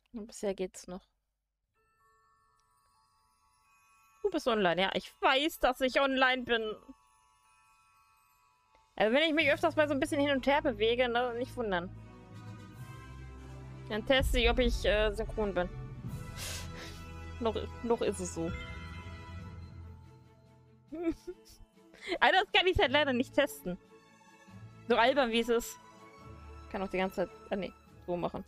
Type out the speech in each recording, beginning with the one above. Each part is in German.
Und bisher geht's noch. Du bist online, ja. Ich weiß, dass ich online bin. Also wenn ich mich öfters mal so ein bisschen hin und her bewege, ne, nicht wundern. Dann teste ich, ob ich synchron bin. noch ist es so. Also das kann ich halt leider nicht testen. So albern wie es ist. Ich kann auch die ganze Zeit. Ah nee, so machen.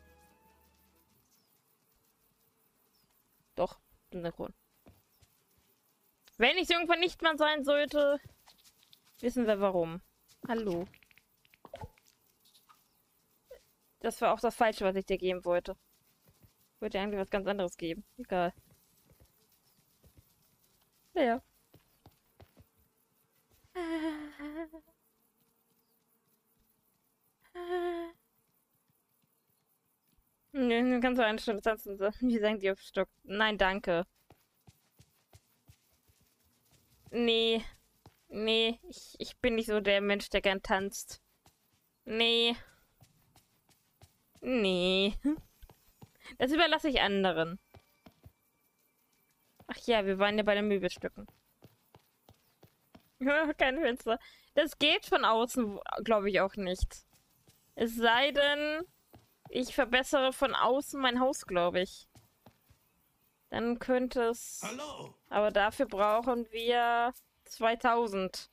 Doch, synchron. Wenn ich irgendwann nicht mehr sein sollte, wissen wir warum. Hallo. Das war auch das Falsche, was ich dir geben wollte. Ich wollte dir eigentlich was ganz anderes geben. Egal. Naja. Nö, kannst du eine Stunde tanzen. Wie sagen die auf Stock? Nein, danke. Nee. Nee, ich bin nicht so der Mensch, der gern tanzt. Nee. Nee. Das überlasse ich anderen. Ach ja, wir waren ja bei den Möbelstücken. Kein Fenster. Das geht von außen, glaube ich, auch nicht. Es sei denn, ich verbessere von außen mein Haus, glaube ich. Dann könnte es... Hallo. Aber dafür brauchen wir 2000.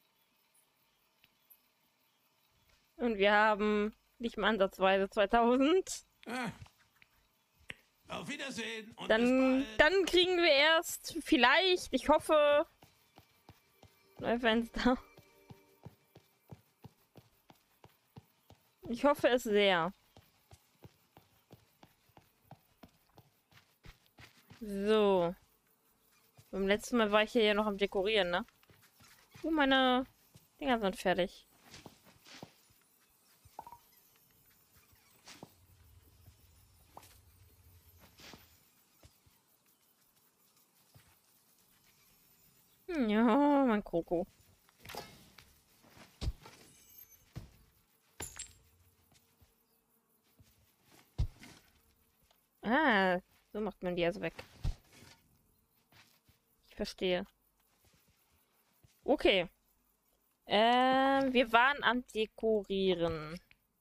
Und wir haben nicht mal ansatzweise 2000. Ah, auf Wiedersehen und bis Dann, bald. dann kriegen wir erst vielleicht, ich hoffe, neue Fenster. Ich hoffe es sehr. So. Beim letzten Mal war ich hier ja noch am Dekorieren, ne? Meine Dinger sind fertig. Ja, mein Kroko. Ah, so macht man die also weg. Ich verstehe. Okay. Wir waren am Dekorieren.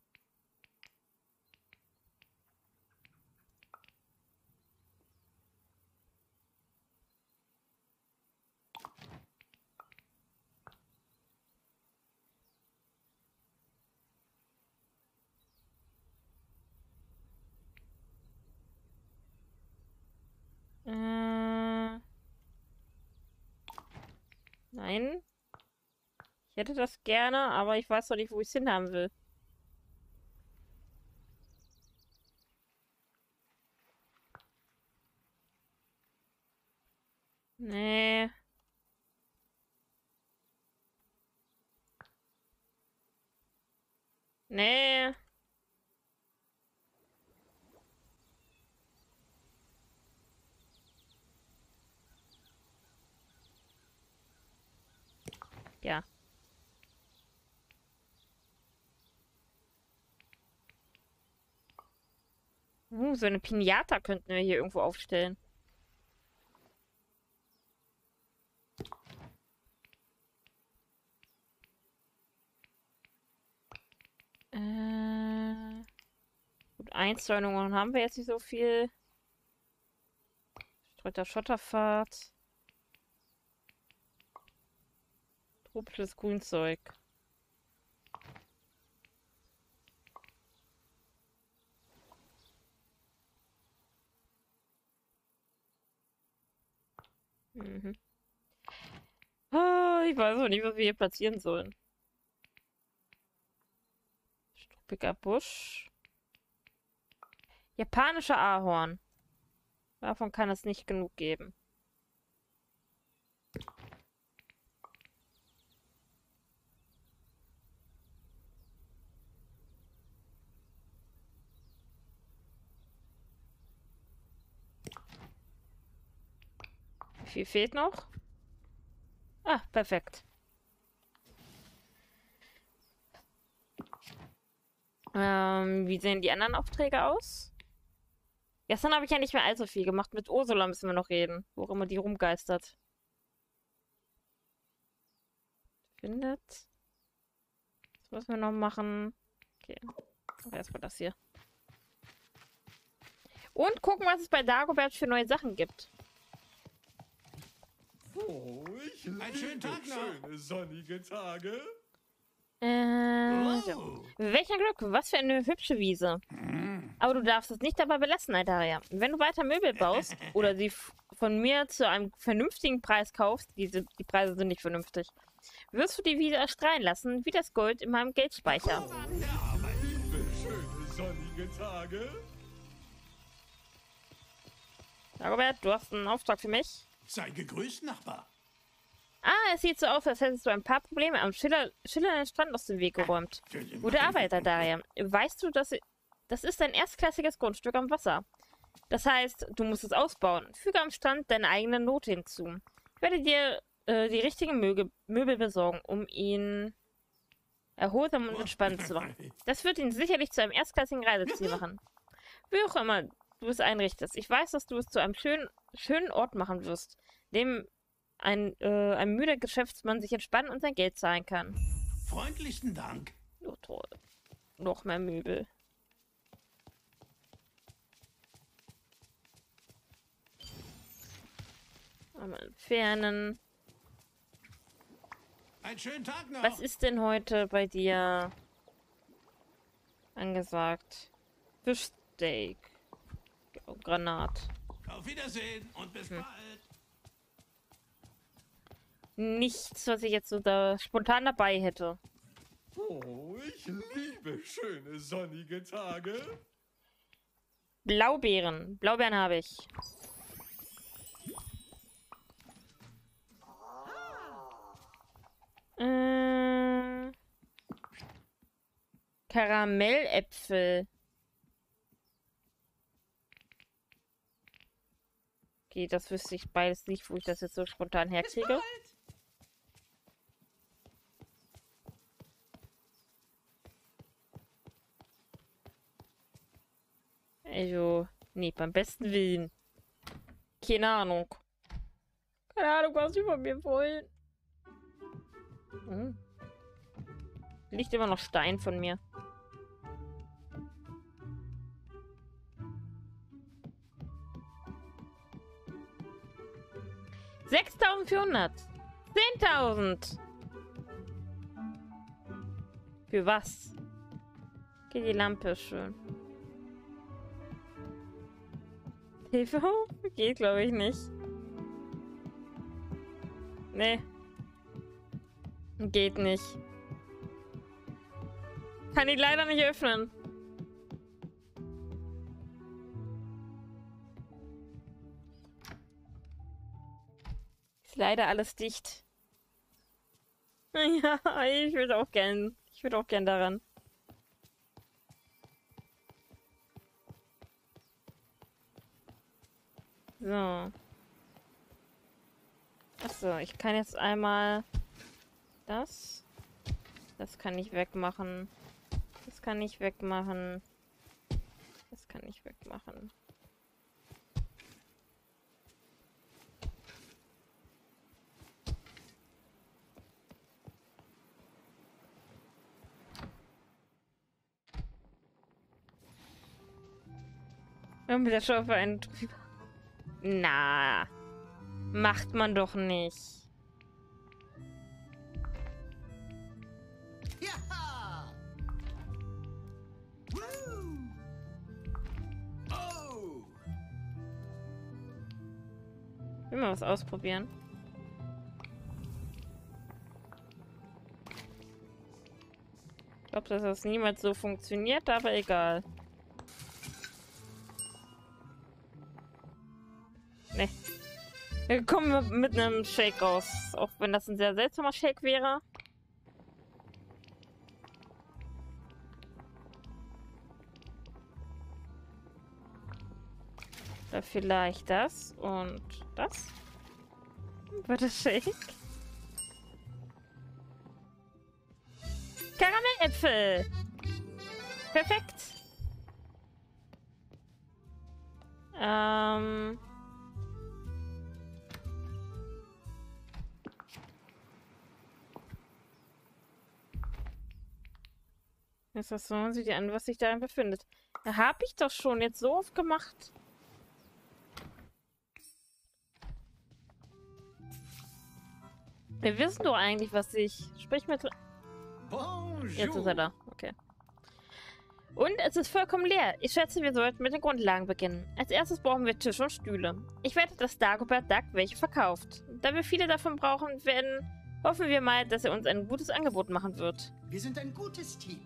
Nein. Ich hätte das gerne, aber ich weiß doch nicht, wo ich es hinhaben will. Nee. Nee. Ja. So eine Pinata könnten wir hier irgendwo aufstellen. Gut, Einzäunungen haben wir jetzt nicht so viel. Streuter Schotterpfad. Tropisches Grünzeug. Mhm. Ah, ich weiß auch nicht, was wir hier platzieren sollen. Struppiger Busch. Japanischer Ahorn. Davon kann es nicht genug geben. Wie viel fehlt noch? Ah, perfekt. Wie sehen die anderen Aufträge aus? Gestern habe ich ja nicht mehr allzu viel gemacht. Mit Ursula müssen wir noch reden, wo auch immer die rumgeistert. Findet. Was müssen wir noch machen? Okay. Erstmal das hier. Und gucken, was es bei Dagobert für neue Sachen gibt. Oh, ich liebe Einen schönen Tag noch. schöne sonnige Tage. So. Welch ein Glück, was für eine hübsche Wiese. Aber du darfst es nicht dabei belassen, Altaria. Wenn du weiter Möbel baust oder sie von mir zu einem vernünftigen Preis kaufst, die Preise sind nicht vernünftig, wirst du die Wiese erstrahlen lassen, wie das Gold in meinem Geldspeicher. Liebe schöne sonnige Tage. Dagobert, du hast einen Auftrag für mich. Sei gegrüßt, Nachbar. Ah, es sieht so aus, als hättest du ein paar Probleme am schillernden Strand aus dem Weg geräumt. Gute Arbeit, Altaria. Weißt du, das ist ein erstklassiges Grundstück am Wasser. Das heißt, du musst es ausbauen. Füge am Strand deine eigene Note hinzu. Ich werde dir die richtigen Möbel besorgen, um ihn erholsam und entspannt zu machen. Das wird ihn sicherlich zu einem erstklassigen Reiseziel machen. Wie auch immer du es einrichtest. Ich weiß, dass du es zu einem schönen Ort machen wirst, dem ein müder Geschäftsmann sich entspannen und sein Geld zahlen kann. Freundlichsten Dank. Oh, toll. Noch mehr Möbel. Mal entfernen. Einen schönen Tag noch. Was ist denn heute bei dir angesagt? Fischsteak. Oh, Granat. Auf Wiedersehen und bis bald. Nichts, was ich jetzt so da spontan dabei hätte. Oh, ich liebe schöne sonnige Tage. Blaubeeren. Blaubeeren habe ich. Karamelläpfel. Okay, das wüsste ich beides nicht, wo ich das jetzt so spontan herkriege. Also, nee, beim besten Willen. Keine Ahnung. Keine Ahnung, was die von mir wollen. Hm. Liegt immer noch Stein von mir. $6.400. 10.000. Für was? Okay, die Lampe ist schön. Hilfe? Geht, glaube ich, nicht. Nee. Geht nicht. Kann ich leider nicht öffnen. Ist leider alles dicht. Ja, ich würde auch gern. Ich würde auch gern daran. So. Achso, ich kann jetzt einmal das. Das kann ich wegmachen. Das kann ich wegmachen. Das kann ich wegmachen. Und mit der Schaufel einen drüber. Na. Macht man doch nicht. Ja! Woo! Oh! Ich will mal was ausprobieren. Ich glaube, dass das niemals so funktioniert, aber egal. Ne. Wir kommen mit einem Shake raus. Auch wenn das ein sehr seltsamer Shake wäre. Oder vielleicht das und das. Wird das Shake? Karamelläpfel! Perfekt! Ähm... Jetzt was schauen Sie dir an, was sich darin befindet. Da hab ich doch schon jetzt so oft gemacht. Wir wissen doch eigentlich, was ich... Sprich mit... Jetzt ist er da. Okay. Und es ist vollkommen leer. Ich schätze, wir sollten mit den Grundlagen beginnen. Als erstes brauchen wir Tische und Stühle. Ich wette, dass Dagobert Duck welche verkauft. Da wir viele davon brauchen werden, hoffen wir mal, dass er uns ein gutes Angebot machen wird. Wir sind ein gutes Team.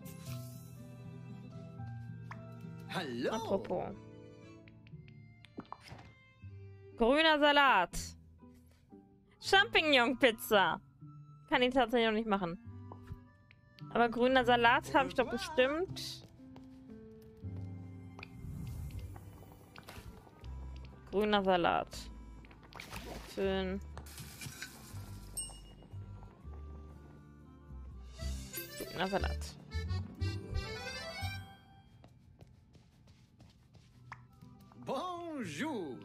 Hallo. Apropos. Grüner Salat. Champignon-Pizza. Kann ich tatsächlich noch nicht machen. Aber grüner Salat habe ich doch bestimmt. Grüner Salat. Schön. Grüner Salat. Bonjour.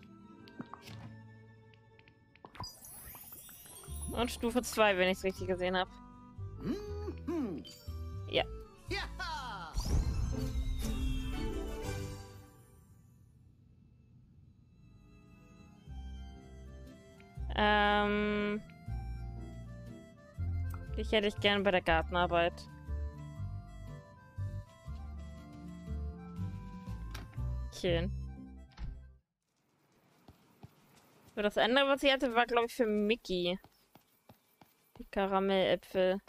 Und Stufe 2, wenn ich es richtig gesehen habe. Mhm. Ja. Ja. Ich hätte ich gern bei der Gartenarbeit. Schön. So, das andere, was ich hatte, war, glaube ich, für Mickey. Die Karamelläpfel.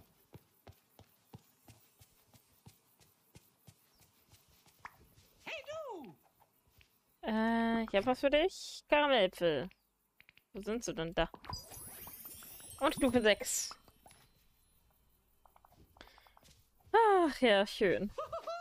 Hey du. Ich habe was für dich. Karamelläpfel. Wo sind sie denn da? Und Stufe 6. Ach ja, schön.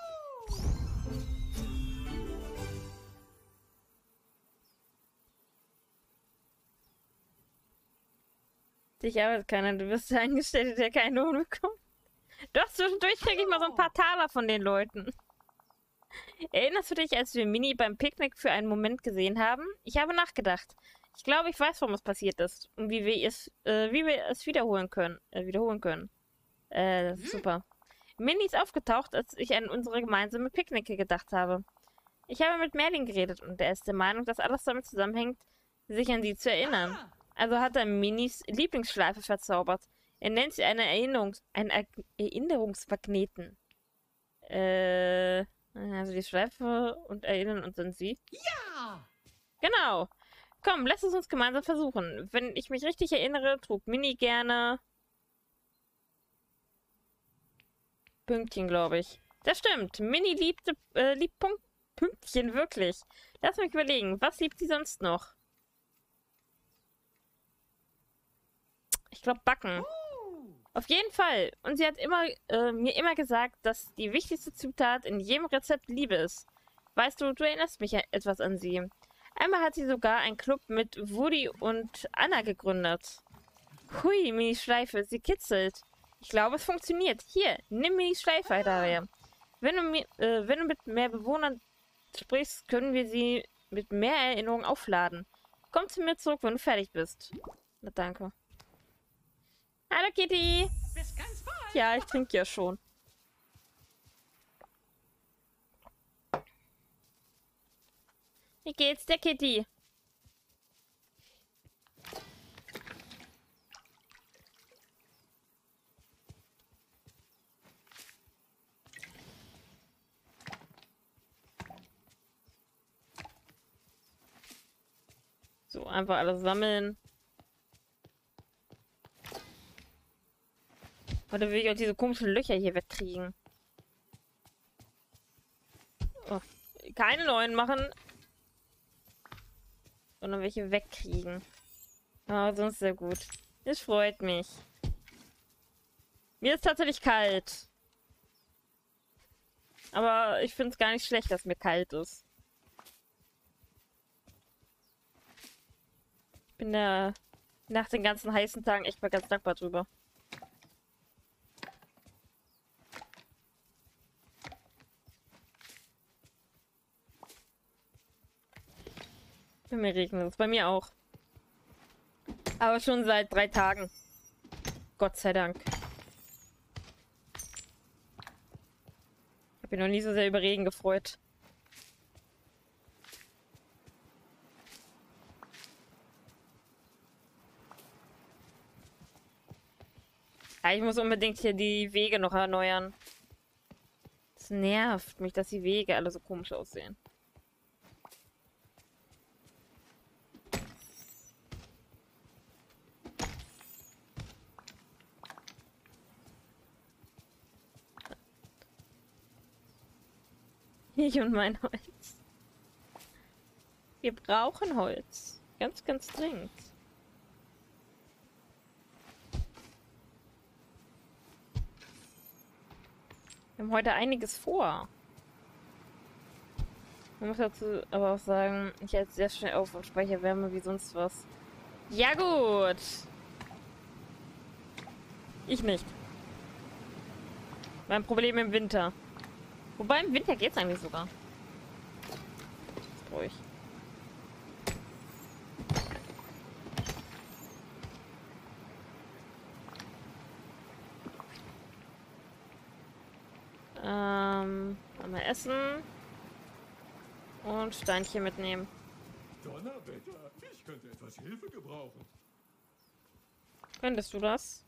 Dich arbeitet keiner, du bist der Angestellte, der keinen Lohn bekommt. Doch, zwischendurch kriege ich mal so ein paar Taler von den Leuten. Erinnerst du dich, als wir Mini beim Picknick für einen Moment gesehen haben? Ich habe nachgedacht. Ich glaube, ich weiß, warum es passiert ist und wie wir es wiederholen können. Das ist super. Mini ist aufgetaucht, als ich an unsere gemeinsame Picknicke gedacht habe. Ich habe mit Merlin geredet und er ist der Meinung, dass alles damit zusammenhängt, sich an sie zu erinnern. Also hat er Minis Lieblingsschleife verzaubert. Er nennt sie einen Erinnerungsmagneten. Also die Schleife und erinnern uns an sie. Ja. Genau. Komm, lass es uns gemeinsam versuchen. Wenn ich mich richtig erinnere, trug Mini gerne Pünktchen, glaube ich. Das stimmt. Mini liebt Pünktchen wirklich. Lass mich überlegen. Was liebt sie sonst noch? Ich glaube Backen. Auf jeden Fall. Und sie hat mir immer gesagt, dass die wichtigste Zutat in jedem Rezept Liebe ist. Weißt du, du erinnerst mich etwas an sie. Einmal hat sie sogar einen Club mit Woody und Anna gegründet. Hui, Minis Schleife, sie kitzelt. Ich glaube, es funktioniert. Hier, nimm Minis Schleife, Daria. Wenn du mit mehr Bewohnern sprichst, können wir sie mit mehr Erinnerungen aufladen. Komm zu mir zurück, wenn du fertig bist. Na, danke. Hallo, Kitty. Bis ganz bald. Ja, ich trinke ja schon. Wie geht's der Kitty? So, einfach alles sammeln. Oder will ich auch diese komischen Löcher hier wegkriegen? Oh, keine neuen machen. Sondern welche wegkriegen. Aber sonst sehr gut. Das freut mich. Mir ist tatsächlich kalt. Aber ich finde es gar nicht schlecht, dass mir kalt ist. Ich bin da nach den ganzen heißen Tagen echt mal ganz dankbar drüber. Bei mir regnet es. Bei mir auch. Aber schon seit 3 Tagen. Gott sei Dank. Ich habe mich noch nie so sehr über Regen gefreut. Ja, ich muss unbedingt hier die Wege noch erneuern. Es nervt mich, dass die Wege alle so komisch aussehen. Ich und mein Holz. Wir brauchen Holz. Ganz, ganz dringend. Wir haben heute einiges vor. Man muss dazu aber auch sagen, ich halte sehr schnell auf und speichere Wärme wie sonst was. Ja gut. Ich nicht. Mein Problem im Winter. Wobei im Winter geht's eigentlich sogar. Ist ruhig. Mal essen. Und Steinchen mitnehmen. Donnerwetter, ich könnte etwas Hilfe gebrauchen. Könntest du das?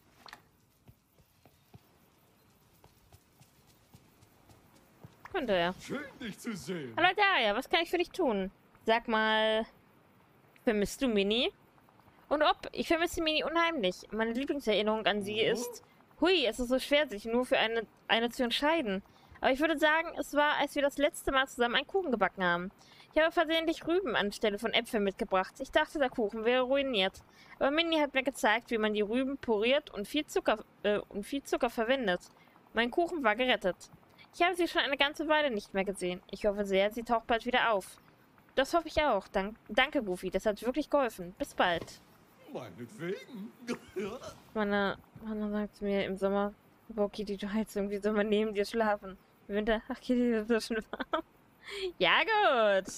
Könnte er. Schön, dich zu sehen. Hallo Daria, was kann ich für dich tun? Sag mal, vermisst du Mini? Und ob, ich vermisse Mini unheimlich. Meine Lieblingserinnerung an sie ist... Hui, es ist so schwer, sich nur für eine zu entscheiden. Aber ich würde sagen, es war, als wir das letzte Mal zusammen einen Kuchen gebacken haben. Ich habe versehentlich Rüben anstelle von Äpfeln mitgebracht. Ich dachte, der Kuchen wäre ruiniert. Aber Mini hat mir gezeigt, wie man die Rüben puriert und viel Zucker verwendet. Mein Kuchen war gerettet. Ich habe sie schon eine ganze Weile nicht mehr gesehen. Ich hoffe sehr, sie taucht bald wieder auf. Das hoffe ich auch. Danke, Goofy. Das hat wirklich geholfen. Bis bald. Meinetwegen. Meine sagt mir im Sommer, boah, Kitty, du Heizung, wie soll man neben dir schlafen? Im Winter, ach Kitty, das ist schon warm. Ja, gut.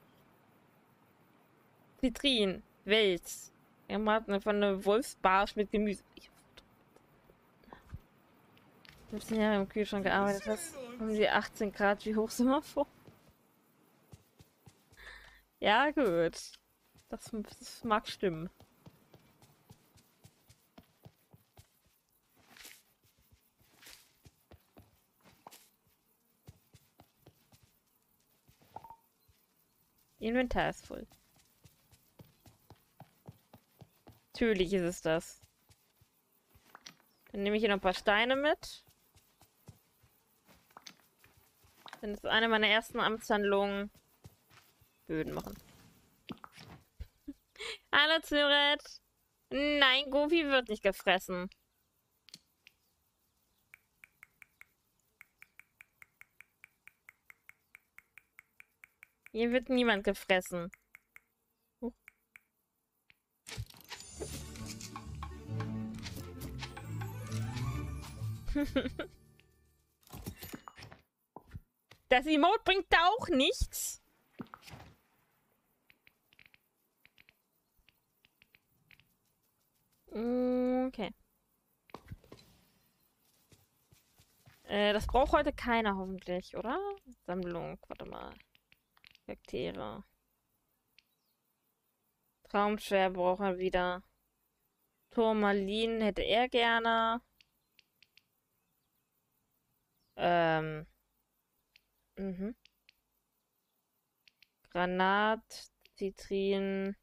Zitrin, Wels. Wir haben von einer Wolfsbarsch mit Gemüse. 15 Jahre im Kühlschrank gearbeitet hast, um die 18 Grad wie Hochsommer vor. Ja, gut. Das mag stimmen. Inventar ist voll. Natürlich ist es das. Dann nehme ich hier noch ein paar Steine mit. Dann ist eine meiner ersten Amtshandlungen Böden machen. Hallo Zyret. Nein, Goofy wird nicht gefressen. Hier wird niemand gefressen. Das Emote bringt da auch nichts. Okay. Das braucht heute keiner hoffentlich, oder? Sammlung, warte mal. Charaktere. Traumschwer brauchen wir wieder. Turmalin hätte er gerne. Granat, Zitrin.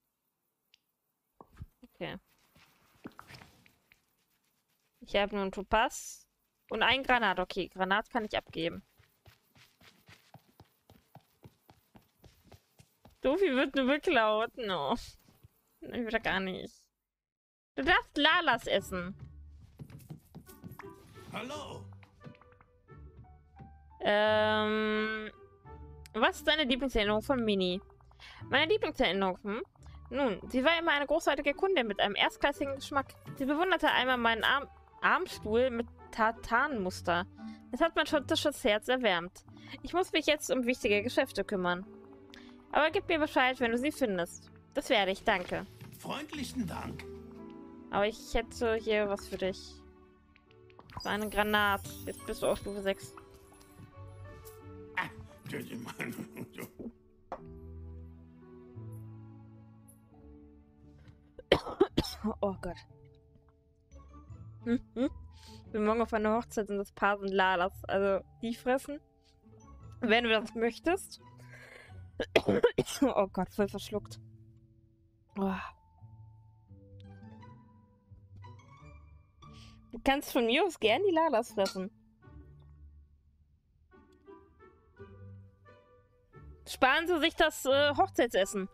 Okay. Ich habe nur einen Topaz und ein Granat. Okay, Granat kann ich abgeben. Dofi wird nur beklaut. No. Ich will da gar nicht. Du darfst Lalas essen. Hallo. Was ist deine Lieblingserinnerung von Mini? Meine Lieblingserinnerung, Nun, sie war immer eine großartige Kundin mit einem erstklassigen Geschmack. Sie bewunderte einmal meinen Armstuhl mit Tartanmuster. Das hat mein schottisches Herz erwärmt. Ich muss mich jetzt um wichtige Geschäfte kümmern. Aber gib mir Bescheid, wenn du sie findest. Das werde ich, danke. Freundlichen Dank. Aber ich hätte hier was für dich. So eine Granat. Jetzt bist du auf Stufe 6. Ah, Oh Gott. Ich bin morgen auf einer Hochzeit und das Paar sind Lalas. Also, die fressen. Wenn du das möchtest. Oh Gott, voll verschluckt. Oh. Du kannst von mir aus gern die Lalas fressen. Sparen Sie sich das Hochzeitsessen.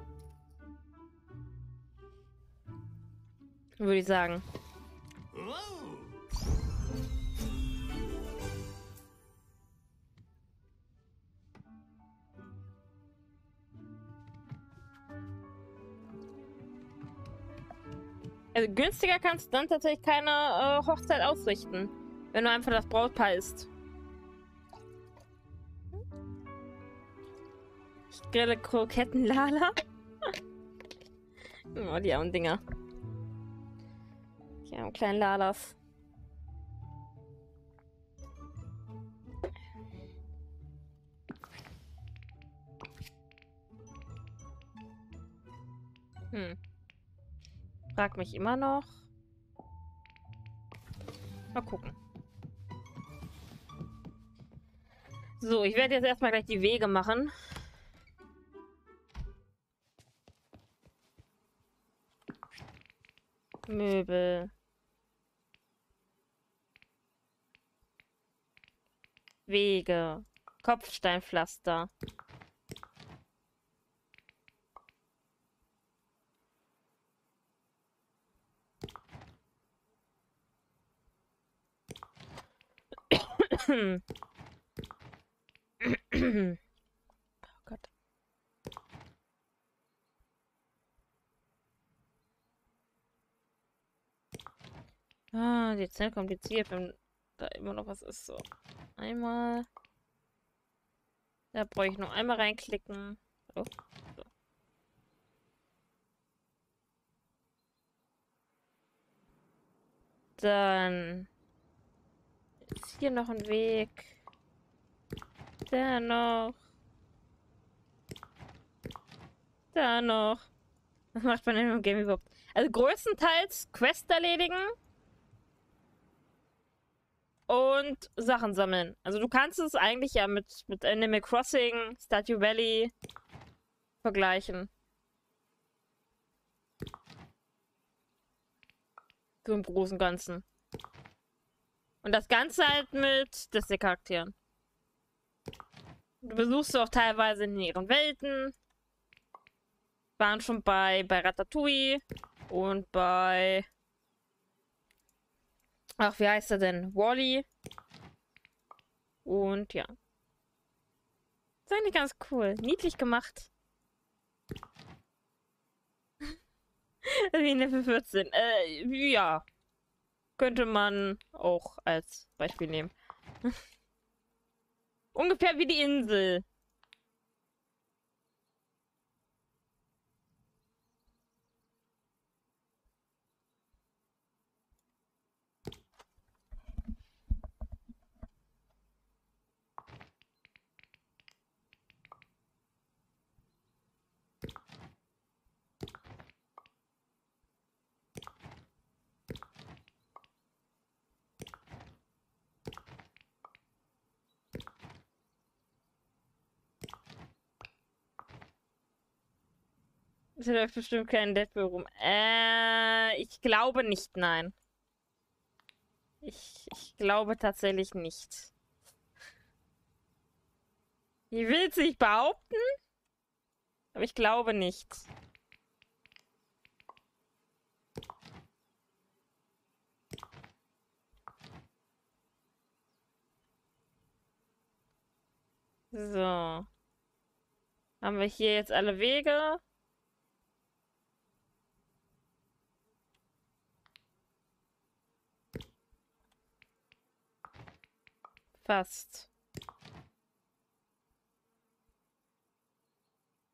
Würde ich sagen. oh. Also günstiger kannst du dann tatsächlich keine Hochzeit ausrichten. Wenn du einfach das Brautpaar isst. Ich grille Kroketten Lala. Oh, die armen Dinger. Die armen kleinen Lalas. Frag mich immer noch. Mal gucken. So, ich werde jetzt erstmal gleich die Wege machen. Möbel. Wege. Kopfsteinpflaster. Oh Gott. Ah, die Zelle kompliziert, wenn da immer noch was ist. So. Einmal. Da brauche ich nur einmal reinklicken. Oh. So. Dann ist hier noch ein Weg. Da noch. Da noch. Was macht man denn im Game überhaupt? Also größtenteils Quest erledigen. Und Sachen sammeln. Also du kannst es eigentlich ja mit Animal Crossing, Stardew Valley vergleichen. So im Großen und Ganzen. Und das Ganze halt mit Disney-Charakteren. Du besuchst auch teilweise in ihren Welten. Waren schon bei Ratatouille und bei... Ach, wie heißt er denn? Wall-E. Und ja. Ist eigentlich ganz cool. Niedlich gemacht. Wie in Level 14. Ja. Könnte man auch als Beispiel nehmen. Ungefähr wie die Insel. Es läuft bestimmt kein Deadpool rum. Ich glaube nicht, nein. Ich glaube tatsächlich nicht. Ich will es nicht behaupten, aber ich glaube nicht. So. Haben wir hier jetzt alle Wege? Fast.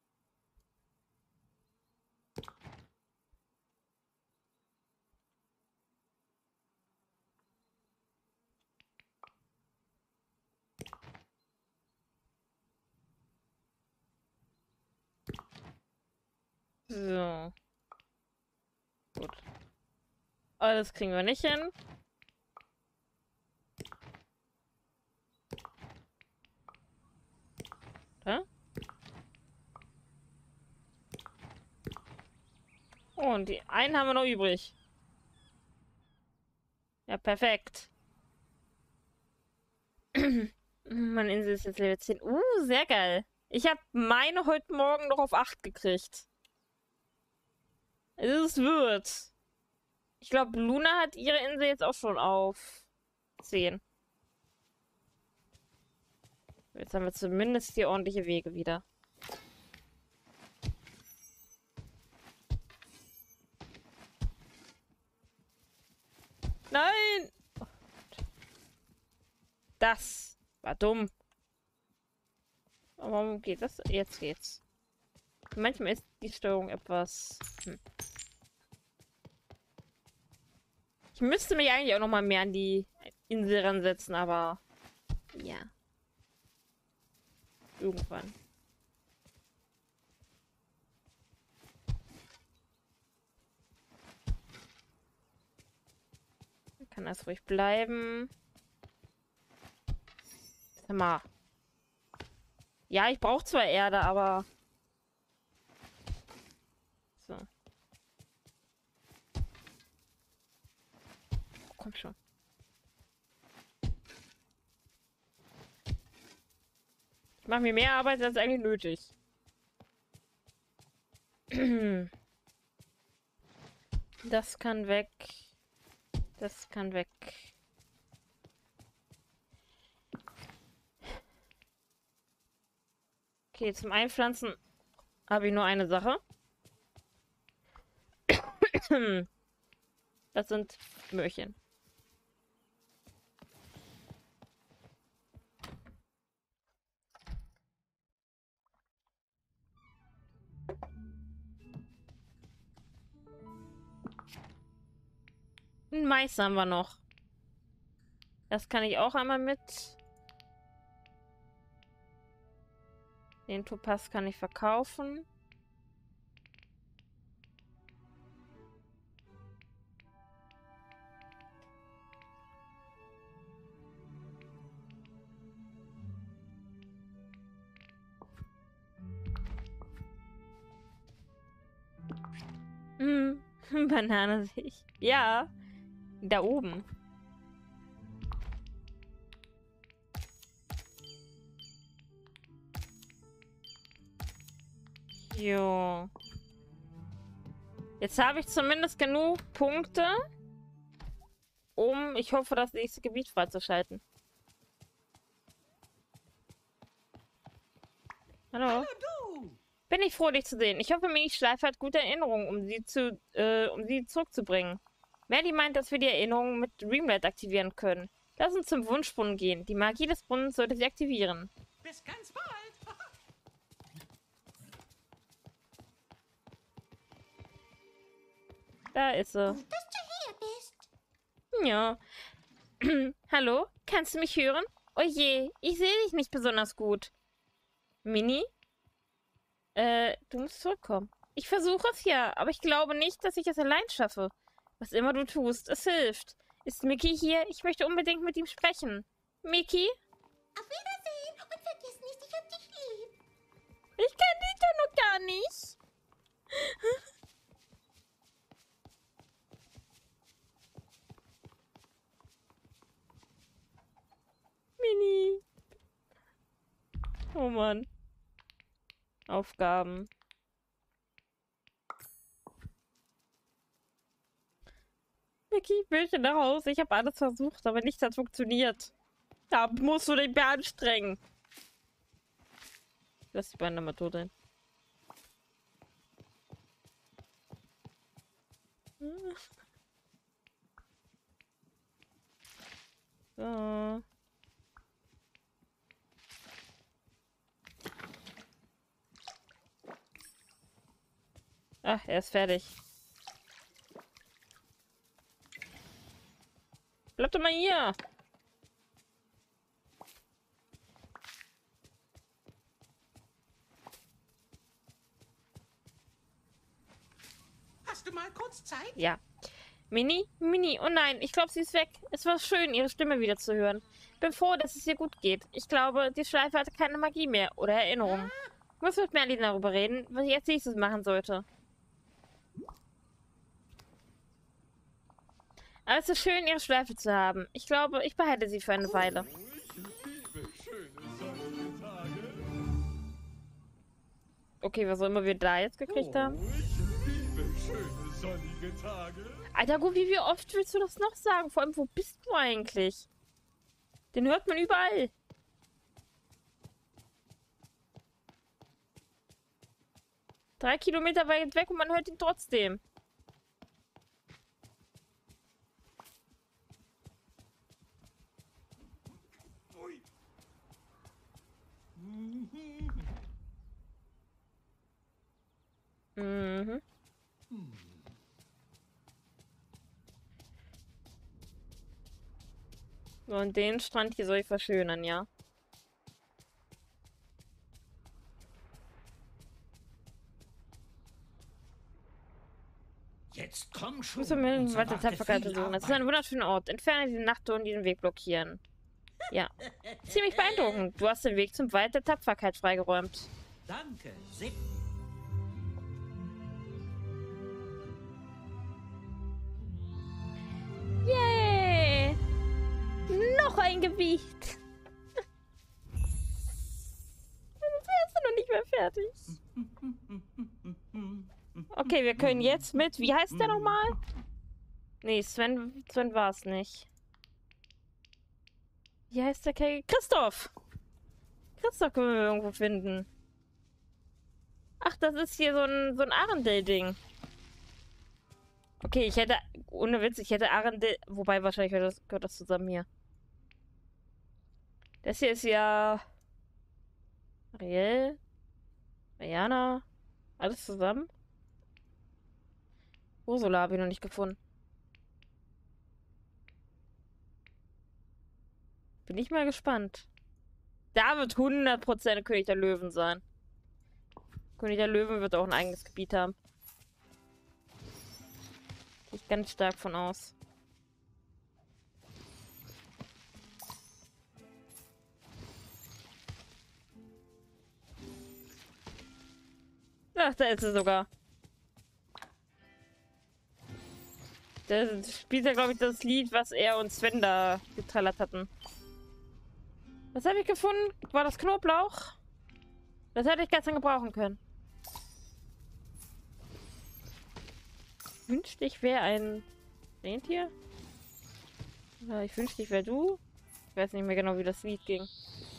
So. Gut. Alles kriegen wir nicht hin. Da? Oh, und die einen haben wir noch übrig. Ja, perfekt. Meine Insel ist jetzt Level 10. Sehr geil. Ich habe meine heute Morgen noch auf 8 gekriegt. Es wird. Ich glaube, Luna hat ihre Insel jetzt auch schon auf 10. Jetzt haben wir zumindest hier ordentliche Wege wieder. Nein! Das war dumm. Aber warum geht das? Jetzt geht's. Manchmal ist die Steuerung etwas... Ich müsste mich eigentlich auch noch mal mehr an die Insel ransetzen, aber... Ja. Irgendwann. Kann das ruhig bleiben. Sag mal. Ja, ich brauche zwar Erde, aber... So. Komm schon. Ich mache mir mehr Arbeit als eigentlich nötig. Das kann weg. Das kann weg. Okay, zum Einpflanzen habe ich nur eine Sache. Das sind Möhrchen. Ein Mais haben wir noch. Das kann ich auch einmal mit. Den Topaz kann ich verkaufen. Banane sehe ich. Ja. Da oben. Jo. Jetzt habe ich zumindest genug Punkte, um, ich hoffe, das nächste Gebiet freizuschalten. Hallo? Hallo du! Bin ich froh, dich zu sehen. Ich hoffe, Mini Schleife hat gute Erinnerungen, um sie zurückzubringen. Melly meint, dass wir die Erinnerungen mit Dreamlight aktivieren können. Lass uns zum Wunschbrunnen gehen. Die Magie des Brunnens sollte sie aktivieren. Bis ganz bald! Da ist sie. Gut, dass du hier bist. Ja. Hallo? Kannst du mich hören? Oh je, ich sehe dich nicht besonders gut. Mini? Du musst zurückkommen. Ich versuche es ja, aber ich glaube nicht, dass ich es allein schaffe. Was immer du tust, es hilft. Ist Mickey hier? Ich möchte unbedingt mit ihm sprechen. Mickey? Auf Wiedersehen und vergiss nicht, ich hab dich lieb. Ich kenne dich doch noch gar nicht. Mini. Oh Mann. Aufgaben. Mickey, Bildchen nach Hause. Ich habe alles versucht, aber nichts hat funktioniert. Da musst du dich mehr anstrengen. Lass die Beine mal tot sein. So. Ach, er ist fertig. Bleib doch mal hier. mal kurz Zeit? Ja. Mini? Mini, oh nein, ich glaube, sie ist weg. Es war schön, ihre Stimme wieder zu hören. Bin froh, dass es ihr gut geht. Ich glaube, die Schleife hatte keine Magie mehr oder Erinnerung. Ich muss mit Merlin darüber reden, was ich als nächstes machen sollte. Aber es ist schön, ihre Schleife zu haben. Ich glaube, ich behalte sie für eine Weile. Ich liebe schöne sonnige Tage. Okay, was auch immer wir da jetzt gekriegt haben. Ich liebe schöne sonnige Tage. Alter, Goofy, wie oft willst du das noch sagen? Vor allem, wo bist du eigentlich? Den hört man überall. Drei Kilometer weit weg und man hört ihn trotzdem. Ui. Mhm. So, und den Strand hier soll ich verschönern, ja? Jetzt komm Ich schon. muss mir uns weiter erwartet Tapferkeit viel versuchen. Das ist Arbeit. ein wunderschöner Ort. Entferne diese Nachttour und diesen Weg blockieren. Ja. Ziemlich beeindruckend. Du hast den Weg zum Wald der Tapferkeit freigeräumt. Danke. Yay! Noch ein Gewicht! Jetzt wärst du noch nicht mehr fertig. Okay, wir können jetzt mit... Wie heißt der nochmal? Nee, Sven war es nicht. Wie heißt der Kerl? Christoph! Christoph können wir irgendwo finden. Ach, das ist hier so ein Arendelle-Ding. Okay, ich hätte... Ohne Witz, ich hätte Arendelle... Wobei, wahrscheinlich gehört das zusammen hier. Das hier ist ja... Ariel? Mariana? Alles zusammen? Ursula habe ich noch nicht gefunden. Bin ich mal gespannt. Da wird 100% König der Löwen sein. König der Löwen wird auch ein eigenes Gebiet haben. Gehe ich ganz stark von aus. Ach, da ist sie sogar. Der spielt ja, glaube ich, das Lied, was er und Sven da getrellert hatten. Was habe ich gefunden? War das Knoblauch? Das hätte ich gestern gebrauchen können. Wünschte ich wäre ein Rentier? Ja, ich wünschte ich wäre du. Ich weiß nicht mehr genau, wie das Lied ging.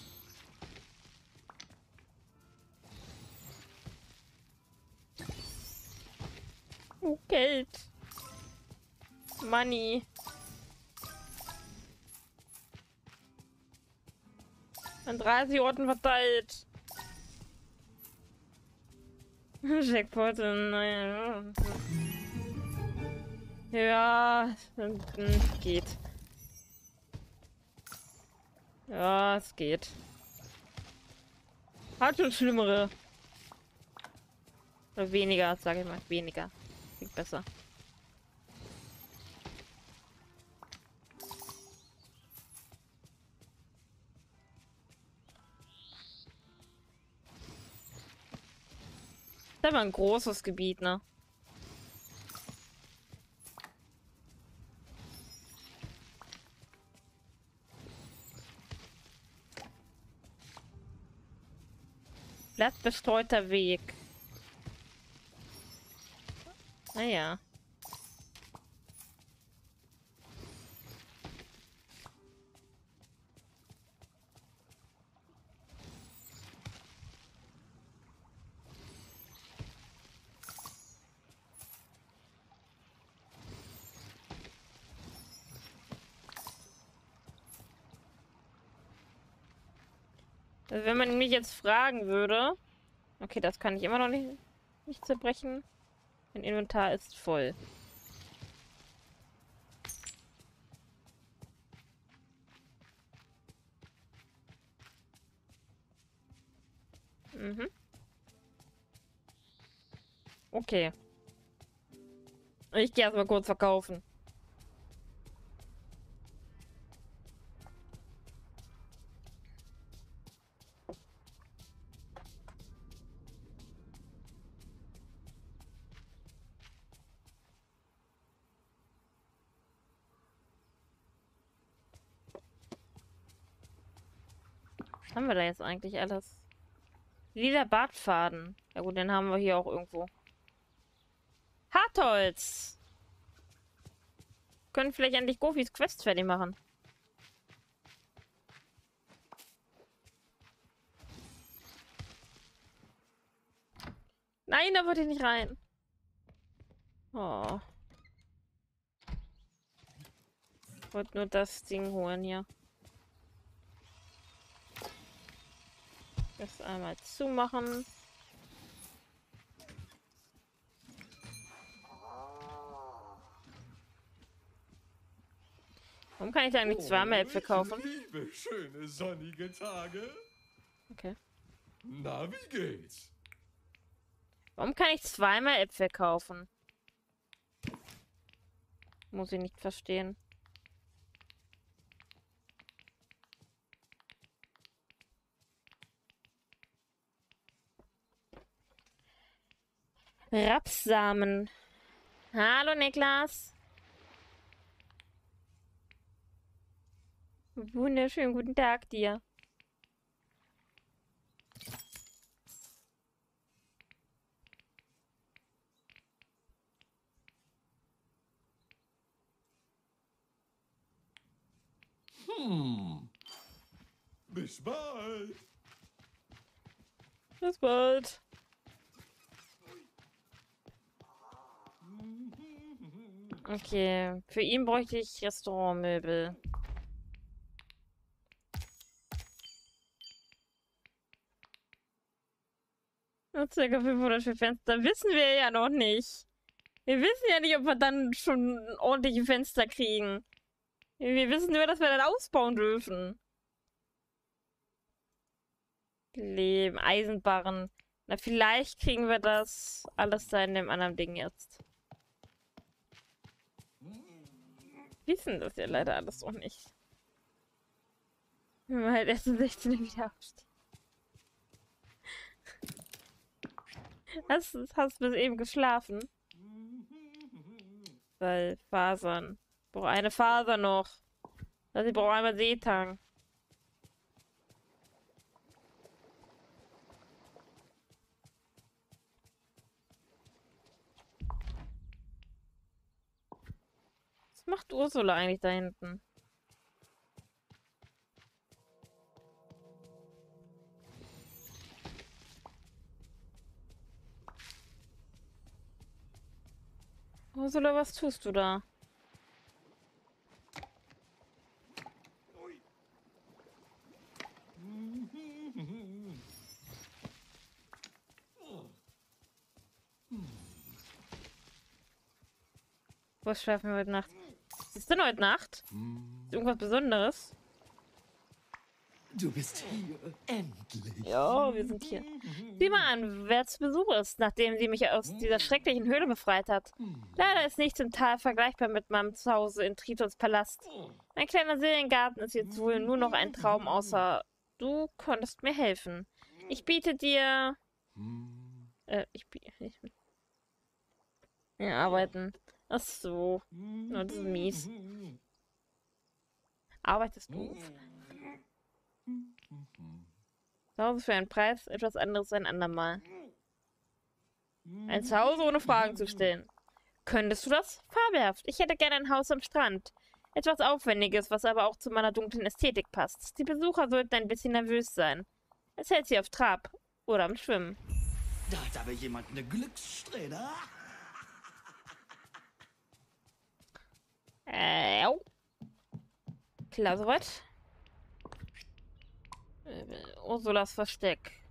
Oh, Geld. Money. An 30 Orten verteilt. Jackpot, naja. Ja, geht. Ja, es geht. Hat schon schlimmere. Oder weniger, sage ich mal. Weniger. Klingt besser. Das war ein großes Gebiet, ne? Blattbestreuter Weg. Naja. Also wenn man mich jetzt fragen würde... Okay, das kann ich immer noch nicht zerbrechen. Mein Inventar ist voll. Mhm. Okay. Ich gehe erstmal kurz verkaufen. Was haben wir da jetzt eigentlich alles? Lila Bartfaden. Ja gut, den haben wir hier auch irgendwo. Hartholz! Können vielleicht endlich Gofis Quest fertig machen. Nein, da wollte ich nicht rein. Oh. Ich wollte nur das Ding holen hier. Das einmal zumachen. Warum kann ich da eigentlich zweimal Äpfel kaufen? Ich liebe schöne sonnige Tage. Okay. Na, wie geht's? Warum kann ich zweimal Äpfel kaufen? Muss ich nicht verstehen. Rapssamen. Hallo Niklas. Wunderschönen guten Tag dir. Bis bald. Bis bald. Okay, für ihn bräuchte ich Restaurantmöbel. Nur circa 500 für Fenster wissen wir ja noch nicht. Wir wissen ja nicht, ob wir dann schon ordentliche Fenster kriegen. Wir wissen nur, dass wir dann ausbauen dürfen. Leben, Eisenbarren. Na, vielleicht kriegen wir das alles da in dem anderen Ding jetzt. Wir wissen das ja leider alles noch nicht. Wenn wir halt erst um 16 Uhr wieder aufstehen. Hast bis eben geschlafen? Weil Fasern. Ich brauche eine Faser noch. Also ich brauche einmal Seetang. Was macht Ursula eigentlich da hinten? Ursula, was tust du da? Was schlafen wir heute Nacht? Was ist denn heute Nacht? Ist irgendwas Besonderes? Du bist hier. Endlich. Ja, wir sind hier. Sieh mal an, wer zu Besuch ist, nachdem sie mich aus dieser schrecklichen Höhle befreit hat. Leider ist nichts im Tal vergleichbar mit meinem Zuhause in Tritons Palast. Mein kleiner Seriengarten ist jetzt wohl nur noch ein Traum, außer du konntest mir helfen. Ich biete dir... Ja, arbeiten. Ach so. Oh, das ist mies. Arbeitest du? Zuhause für einen Preis, etwas anderes ein andermal. Ein Zuhause ohne Fragen zu stellen. Könntest du das? Fabelhaft. Ich hätte gerne ein Haus am Strand. Etwas Aufwendiges, was aber auch zu meiner dunklen Ästhetik passt. Die Besucher sollten ein bisschen nervös sein. Es hält sie auf Trab oder am Schwimmen. Da hat aber jemand eine Glückssträhne. Oh. Klar, soweit. Ursulas Versteck.